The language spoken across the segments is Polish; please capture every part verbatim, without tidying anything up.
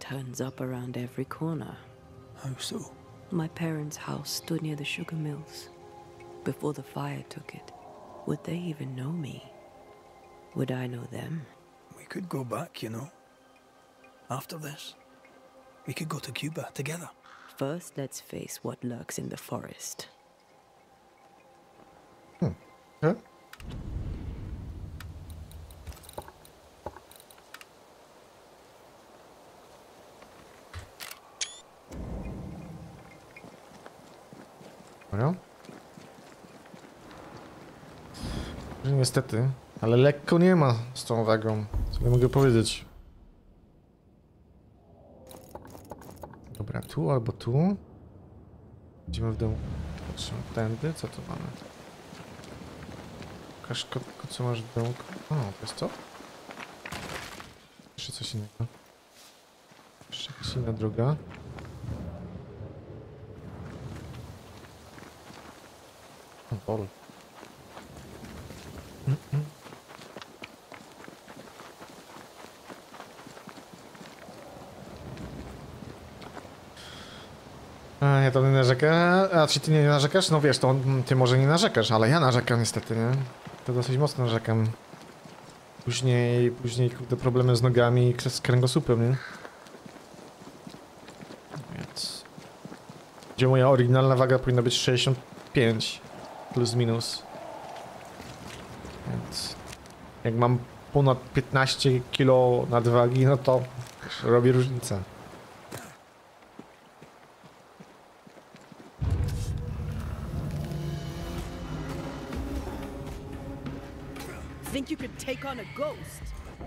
turns up around every corner. How so? My parents' house stood near the sugar mills. Before the fire took it, would they even know me? Would I know them? We could go back, you know. After this, we could go to Cuba together. First, let's face what lurks in the forest. Hmm. Huh? Dobra. Niestety, ale lekko nie ma z tą wagą. Co ja mogę powiedzieć? Dobra, tu albo tu. Idziemy w dół. Patrzymy tędy. Co tu mamy? Pokaż kotku, co masz w dołku. O, to jest to? Jeszcze coś innego. Jeszcze jakaś inna droga. O, bol. Mm -mm. A, ja to nie narzekam. A czy ty nie narzekasz? No wiesz, to ty może nie narzekasz, ale ja narzekam niestety, nie? To dosyć mocno narzekam. Później, później kurde, problemy z nogami i z kręgosłupem, nie? Więc... Gdzie moja oryginalna waga powinna być sześćdziesiąt pięć plus minus. Więc... Jak mam ponad piętnaście kilo nadwagi, no to robi różnicę. Think you could take on a ghost?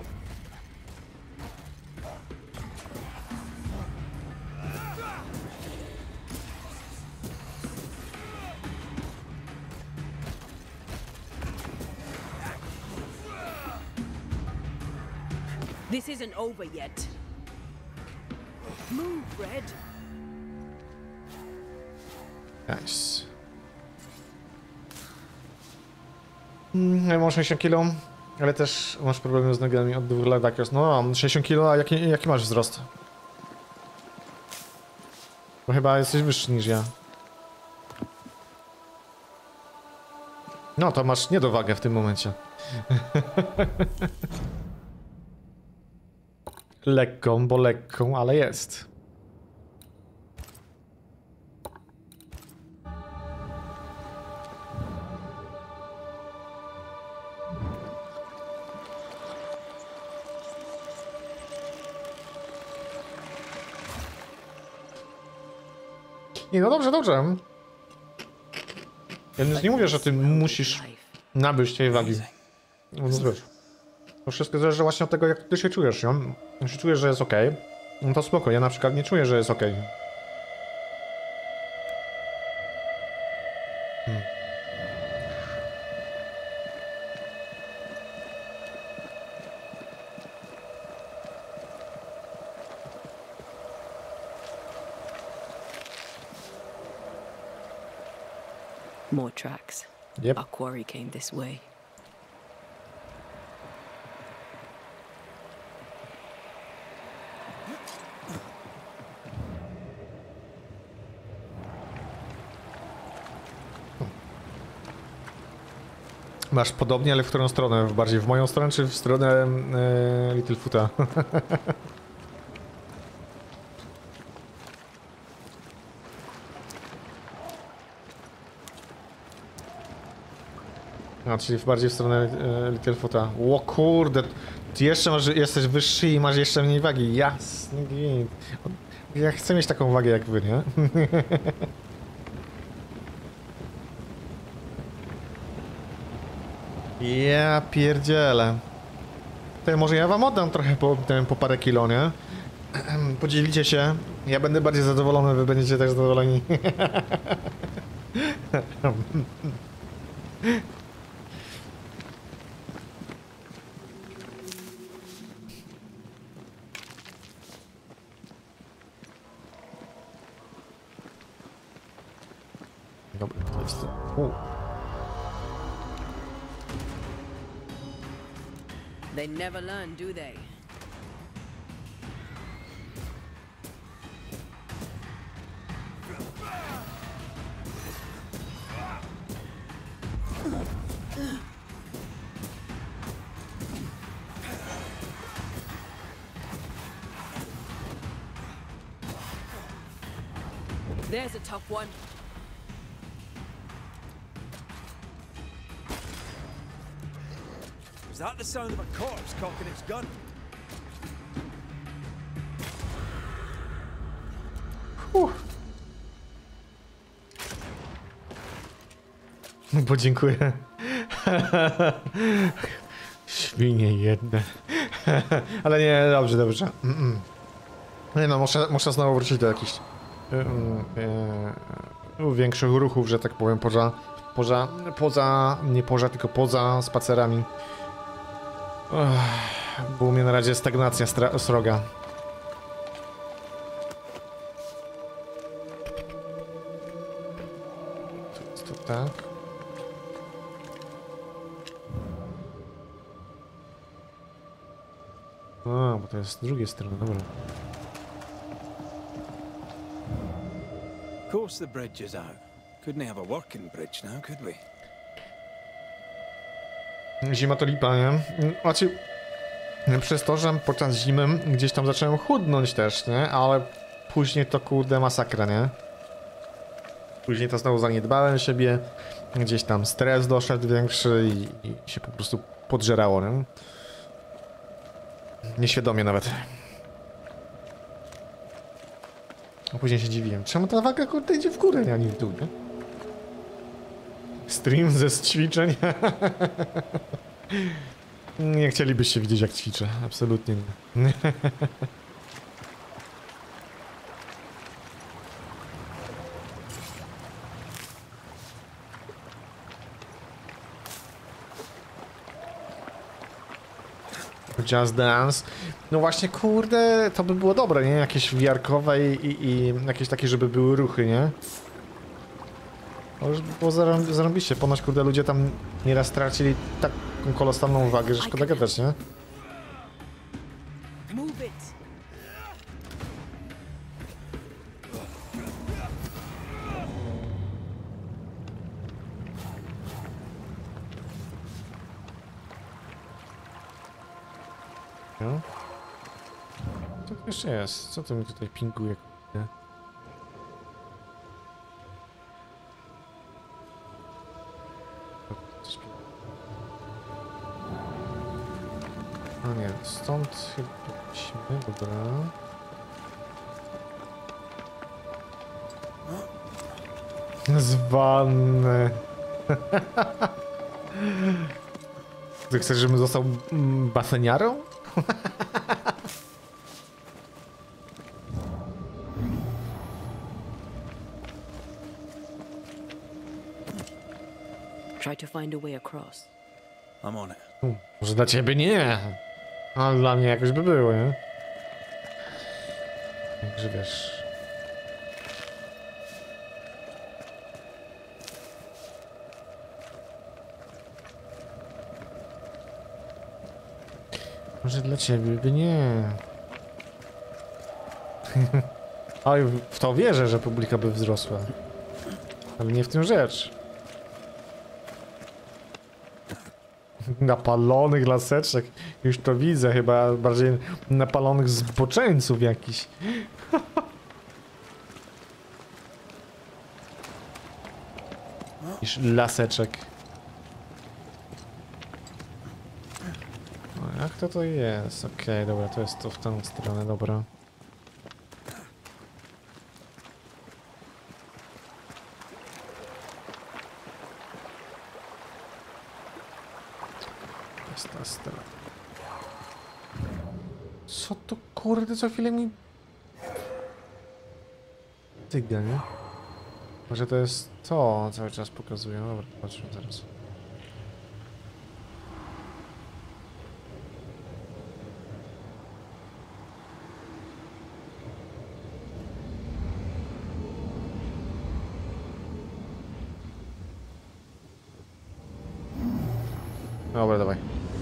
This isn't over yet. Move, Red. Nice. Mm, ja mam sześćdziesiąt kilo, ale też masz problemy z nogami od dwóch lat. Tak jest. No, mam sześćdziesiąt kilo, a jaki, jaki masz wzrost? Bo chyba jesteś wyższy niż ja. No, to masz niedowagę w tym momencie. Lekką, bo lekką, ale jest. Nie, no dobrze, dobrze. Ja już nie mówię, że ty musisz nabyć tej wagi. No, no wiesz. To wszystko zależy właśnie od tego, jak ty się czujesz, nie? Jeśli czujesz, że jest ok, no to spoko. Ja na przykład nie czuję, że jest ok. Hmm. More tracks. Yep. Our quarry came this way. Masz podobnie, ale w którą stronę? Bardziej w moją stronę, czy w stronę e, Littlefoota? No, czyli bardziej w stronę e, Littlefoota. O kurde, ty jeszcze masz, jesteś wyższy i masz jeszcze mniej wagi. Jasny gwint. Ja chcę mieć taką wagę jak wy, nie? Ja pierdzielę. To może ja wam oddam trochę po, po parę kilo, nie? Podzielicie się. Ja będę bardziej zadowolony, wy będziecie też zadowoleni. Dobra, to jest to. U. They never learn, do they? There's a tough one. Is that the sound of a corpse cocking its gun? Uff. Podziękuję. Świnie jedne. Ale nie, dobrze, dobrze. Mm-mm. Nie no, muszę, muszę znowu wrócić do jakichś yy, yy, większych ruchów, że tak powiem, poza, poza, poza, nie poza, tylko poza spacerami. Uff, bo u mnie na razie stagnacja stra- sroga. To, to tak. A, bo to jest z drugiej strony, dobra. Of course the bridge is out. Couldn't have a working bridge now, could we? Zima to lipa, nie? Znaczy, przez to, że podczas zimy gdzieś tam zacząłem chudnąć też, nie? Ale później to kurde masakra, nie? Później to znowu zaniedbałem siebie, gdzieś tam stres doszedł większy i, i się po prostu podżerało, nie? Nieświadomie nawet. A później się dziwiłem, czemu ta waga kurde idzie w górę, nie, a nie w dół, nie? Stream ze ćwiczeń. Nie chcielibyście widzieć jak ćwiczę, absolutnie nie. Just Dance. No właśnie, kurde, to by było dobre, nie? Jakieś wiarkowe i, i, i jakieś takie, żeby były ruchy, nie? To już by było zarą- zarąbiście. Ponoć, kurde, ludzie tam nieraz tracili taką kolosalną wagę, że szkoda gadać, nie? Move it. No. Co to jeszcze jest? Co to mi tutaj pinguje, kurde? A nie, stąd chyba idźmy, dobra. Z wanny. Ty chcesz, żebym został mm, baseniarą? Try to find a way across. I'm on it. U, może dla ciebie nie. Ale dla mnie jakoś by było, nie? Także wiesz... Może dla ciebie by nie. Oj, w to wierzę, że publika by wzrosła. Ale nie w tym rzecz. Napalonych laseczek. Już to widzę, chyba bardziej napalonych zboczeńców jakiś. Niż laseczek. No, jak to to jest? Okej, okay, dobra, to jest to w tę stronę, dobra. Jest ta strona. Co to kurde, co chwilę mi... Tyga, nie? Może to jest to, cały czas pokazuje. Dobra, patrzmy zaraz. Dobra, dawaj.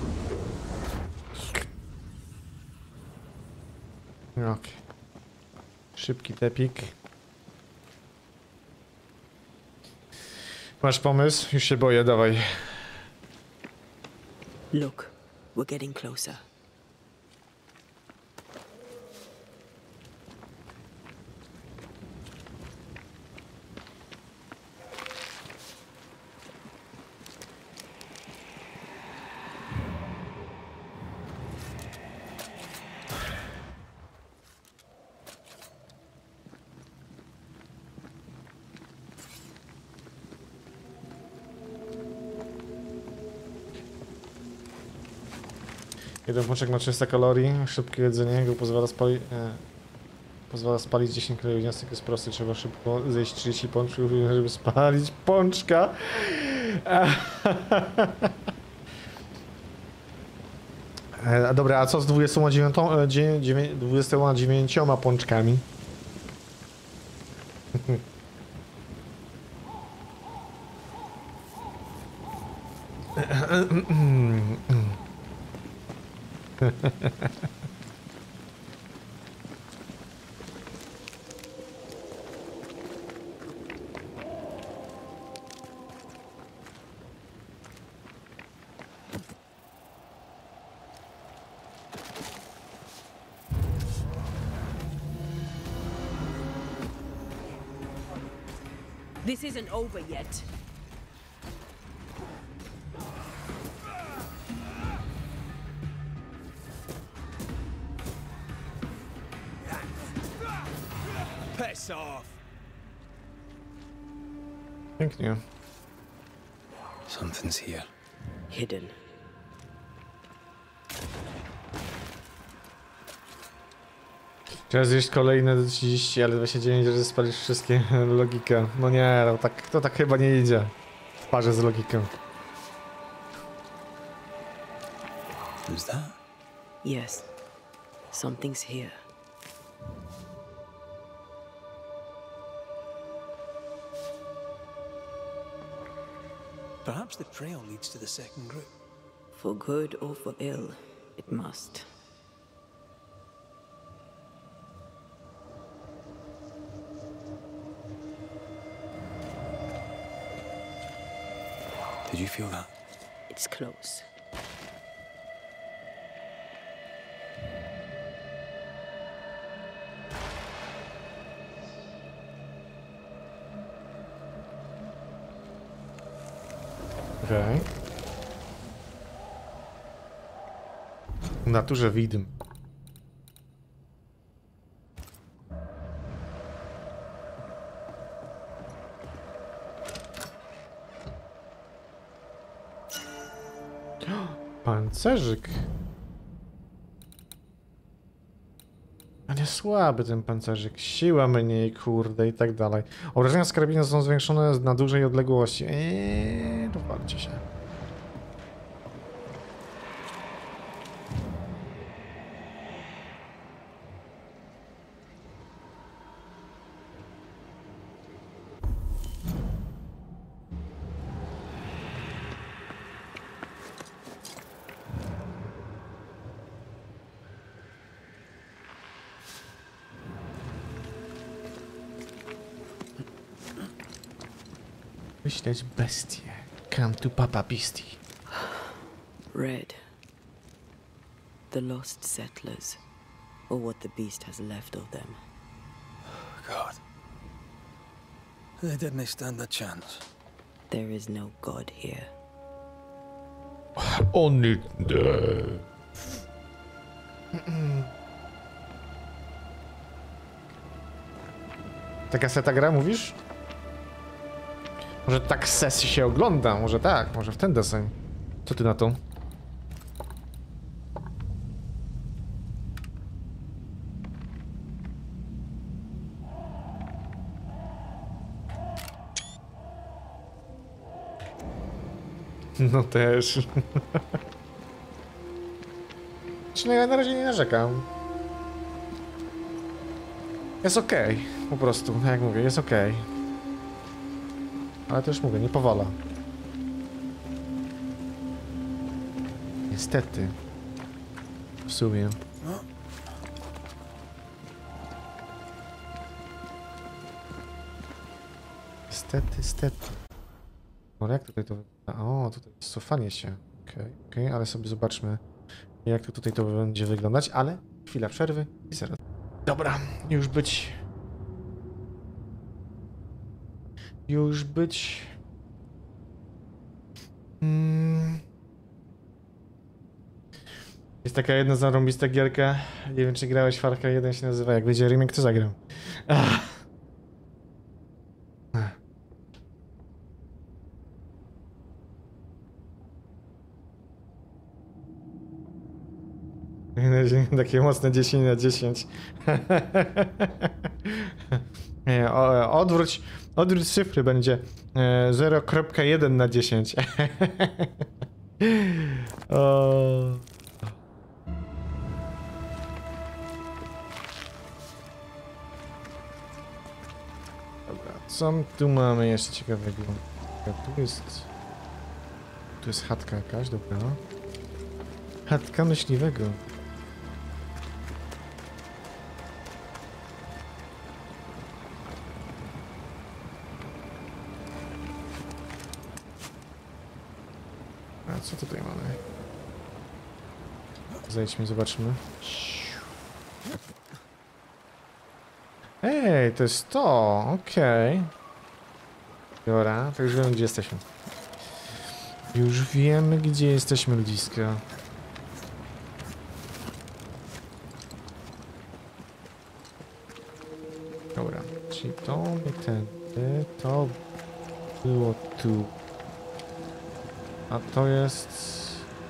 Okej. Okay. Szybki tepik. Masz pomysł? Już się boję, dawaj. Look, we're getting closer. Jeden pączek ma trzysta kalorii, szybkie jedzenie go pozwala spalić... E, pozwala spalić dziesięć kalorii, wniosek jest prosty, trzeba szybko zjeść trzydzieści pączków, żeby spalić pączka. E, dobra, a co z dwudziestoma dziewięcioma pączkami? This isn't over yet. Piss off! Pięknie. Something's here. Hidden. Trzeba zjeść kolejne trzydzieści, ale dwadzieścia dziewięć, że spalisz wszystkie. Logika. No nie, no tak, to tak chyba nie idzie. W parze z logiką. Who's that? Yes. Something's here. Perhaps the trail leads to the second group. For good or for ill, it must. Did you feel that? It's close. Okej. W naturze widm. Pancerzyk. A nie słaby ten pancerzyk. Siła mniej, kurde, i tak dalej. Obrażenia z karabinu są zwiększone na dużej odległości. Eee, dowalcie się. Wyśleć bestię. Come to Papa Beastie. Red. The lost settlers, or what the beast has left of them. God. They didn't stand a chance. There is no God here. Only Taka seta gra, mówisz? Może tak sesji się ogląda, może tak, może w ten deseń. Co ty na to? No też. Czyli ja na razie nie narzekam. Jest okej, okay, po prostu, jak mówię, jest okej. Okay. Ale też mówię, nie powala. Niestety. W sumie. Niestety, niestety. Ale jak tutaj to wygląda? O, tutaj jest cofanie się. Okej, okay, okej, okay, ale sobie zobaczmy, jak to tutaj to będzie wyglądać, ale chwila przerwy i zaraz. Dobra, już być... Już być... Hmm. Jest taka jedna zarąbista gierka, nie wiem czy grałeś, Far Cry jeden się nazywa, jak będzie remake to zagram. Ach. Takie mocne dziesięć na dziesięć. Nie, o, odwróć, odwróć cyfry, będzie e, zero przecinek jeden na dziesięć. O. Dobra, co tu mamy jeszcze ciekawego? Tu jest... Tu jest chatka jakaś, dobra. Chatka myśliwego. A co tutaj mamy? Zejdźmy, zobaczmy. Ej, to jest to, okej. Okay. Dobra, to już wiemy, gdzie jesteśmy. Już wiemy, gdzie jesteśmy, ludziska. Dobra, czyli to nie tędy, to było tu. A to jest...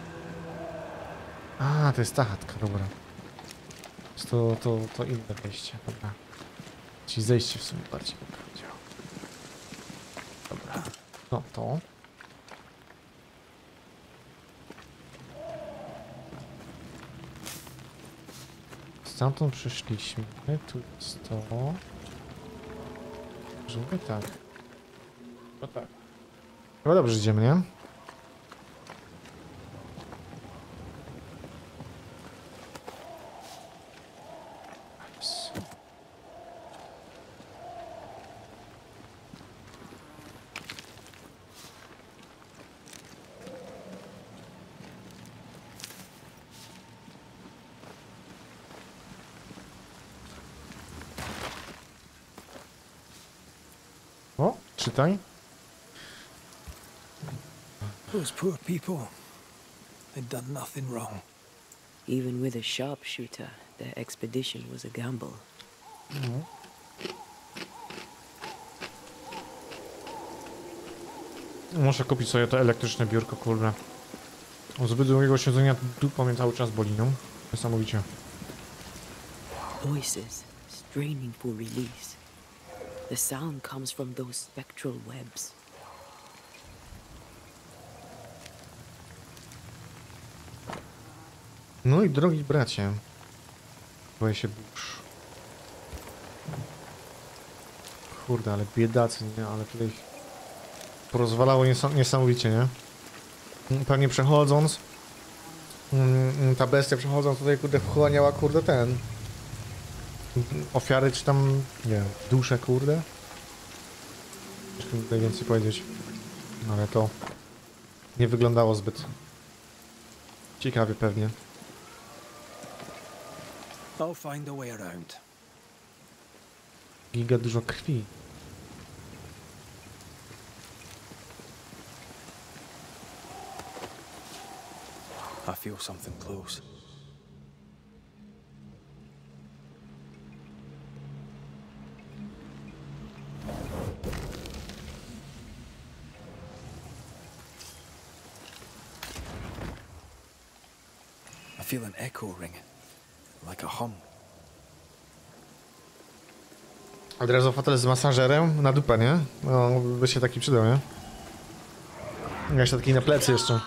A, to jest ta chatka, dobra. To, to, to inne wejście, dobra. Czyli zejście w sumie bardziej bym powiedział. Dobra, no to. Stamtąd przyszliśmy, tu jest to. Żeby tak. No tak. Chyba dobrze idziemy, nie? O, czytaj. Those poor people. They'd done nothing wrong. Even with a sharpshooter, their expedition was a gamble. No. Muszę kupić sobie to elektryczne biurko, kurde. Zbyt długiego siedzenia dupa mnie cały czas boli, no. Niesamowicie. Voices straining for release. The sound comes from those spectral webs. No i drogi bracie. Boję się burz. Kurde, ale biedacy, nie? Ale tutaj porozwalało niesam niesamowicie, nie? Pewnie przechodząc, mm, ta bestia przechodząc tutaj, kurde, wchłaniała, kurde, ten... Ofiary, czy tam, nie wiem, dusze, kurde? Ciężko mi tutaj więcej powiedzieć. Ale to nie wyglądało zbyt ciekawie pewnie. I'll find a way around. Giga dużo krwi. I feel something close. I feel an echo ringing, like a hum. Od razu fotel z masażerem na dupę, nie? No, by się taki przydał, nie? Jeszcze taki na plecy jeszcze.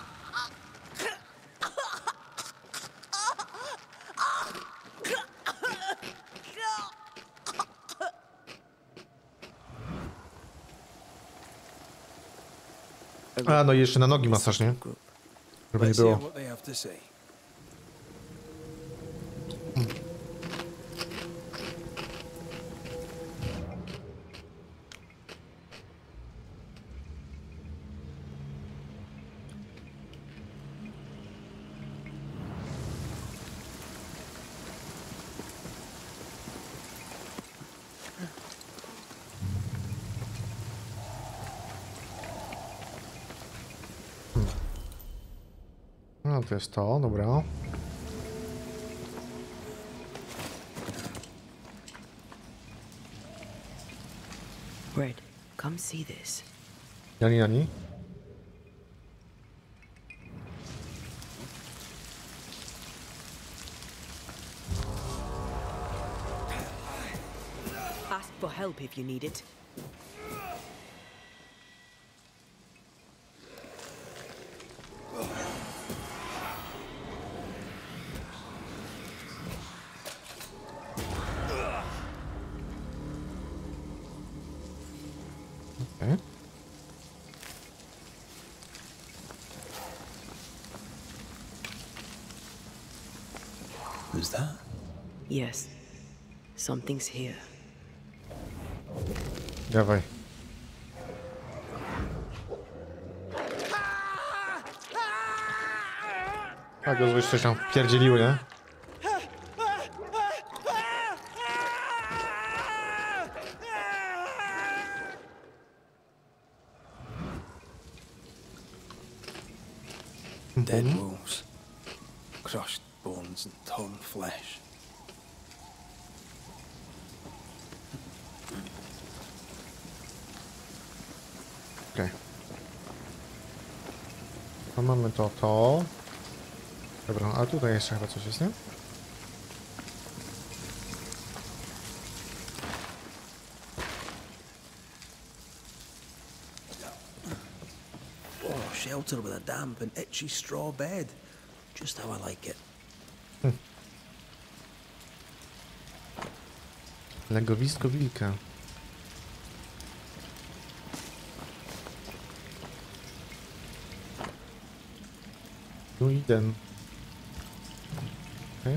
A, no i jeszcze na nogi masaż, nie? Żeby nie Let's hear było. what they have to say. No to jest to, dobra. Red, come see this. Jani, Jani. Ask for help if you need it. Okay. Who's that? Yes. Something's here. Dawaj. A go złość coś tam wpierdzieliły, nie? Dead wolves. Crushed bones and torn flesh. Okej. Okay. To mamy to, to. Dobra, a tutaj jeszcze chyba coś jest, nie? Oh, shelter with a damp and itchy straw bed. Just how I like it. Hmm. Legowisko wilka. Tu idę. Okay.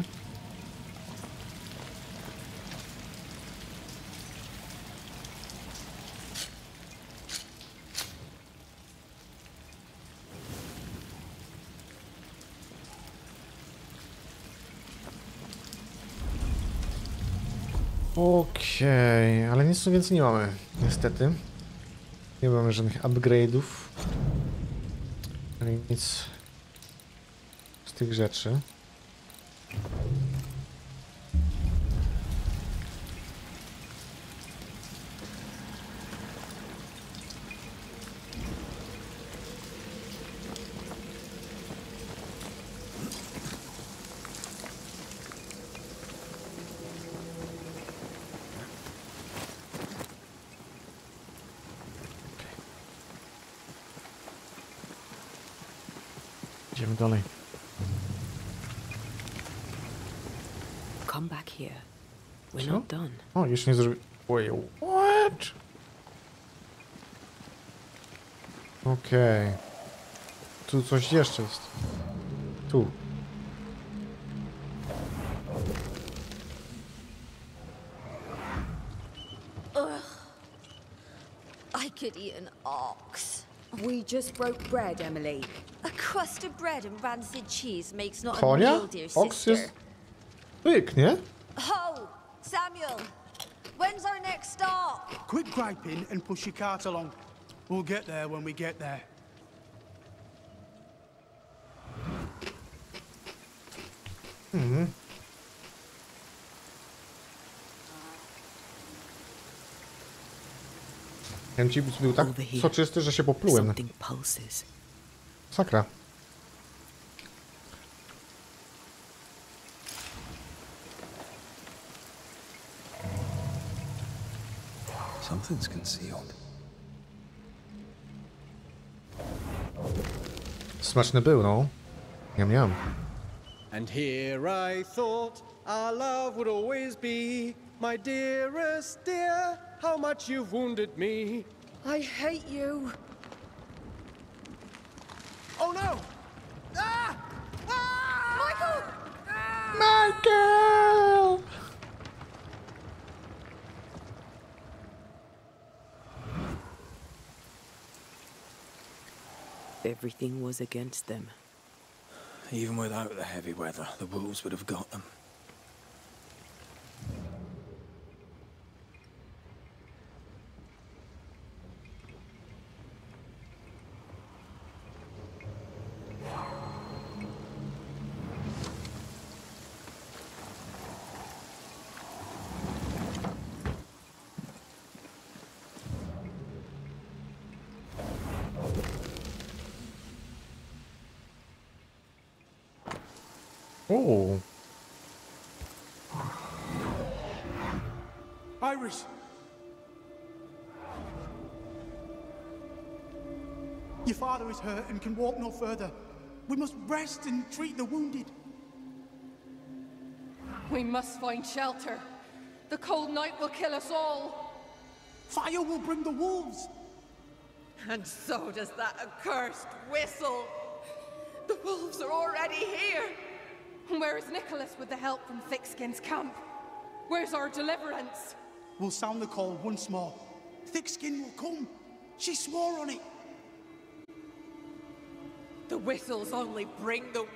Okej, okay, ale nic tu więcej nie mamy, niestety. Nie mamy żadnych upgrade'ów. Ani nic z tych rzeczy. Idziemy dalej. Come back here. We're Co? not done. O, jeszcze nie zrobi... Wait, what? Okej. Okay. Tu coś jeszcze jest. Tu. I could eat an ox. We just broke bread, Emily. A crust of bread and rancid cheese makes not a Konia? meal, dear Oks sister. jest... Pyk, nie? Ho! Samuel! When's our next stop? Quit griping and push your cart along. We'll get there when we get there. Mhm. Ten chip był tak Over here. soczysty, że się poplułem. Something pulses. Sakra. Something's concealed. Smaczny był, no. Miam, miam. And here I thought our love would always be, my dearest dear, how much you've wounded me. I hate you. Oh no! Ah! Ah! Michael! Michael! Everything was against them. Even without the heavy weather, the wolves would have got them. O, Iris, Your father is hurt and can walk no further. We must rest and treat the wounded. We must find shelter. The cold night will kill us all. Fire will bring the wolves. And so does that accursed whistle. The wolves are already here. Where is Nicholas with the help from Thickskin's camp? Where's our deliverance? We'll sound the call once more. Thickskin will come. She swore on it. The whistles only bring the